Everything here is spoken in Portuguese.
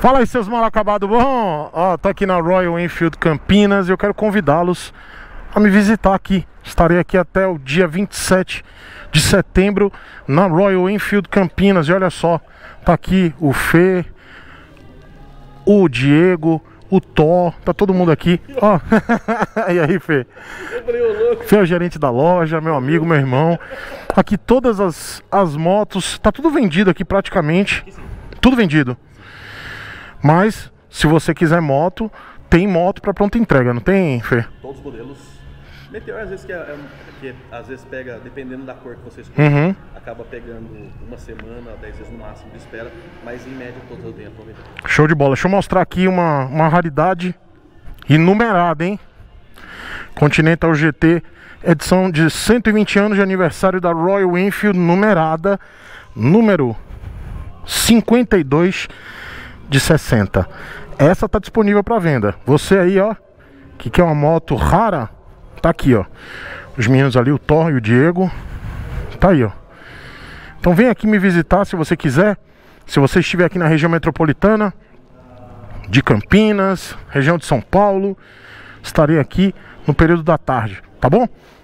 Fala aí, seus mal acabados. Bom, ó, tô aqui na Royal Enfield Campinas e eu quero convidá-los a me visitar aqui. Estarei aqui até o dia 27 de setembro na Royal Enfield Campinas. E olha só, tá aqui o Fê, o Diego, o Thor, tá todo mundo aqui. Ó. E aí, Fê? Fê é o gerente da loja, meu amigo, meu irmão. Aqui todas as motos, tá tudo vendido aqui praticamente. Tudo vendido. Mas, se você quiser moto, tem moto para pronta entrega, não tem, Fê? Todos os modelos. Meteor, às vezes, que às vezes pega, dependendo da cor que você escolhe, acaba pegando uma semana, 10 dias no máximo de espera, mas em média todos eu tenho aproveitar. Show de bola. Deixa eu mostrar aqui uma raridade e numerada, hein? Continental GT, edição de 120 anos de aniversário da Royal Enfield, numerada, número 52 de 60. Essa tá disponível para venda. Você aí, ó, que quer uma moto rara, tá aqui, ó. Os meninos ali, o Thor e o Diego, tá aí, ó. Então vem aqui me visitar se você quiser. Se você estiver aqui na região metropolitana de Campinas, região de São Paulo, estarei aqui no período da tarde, tá bom?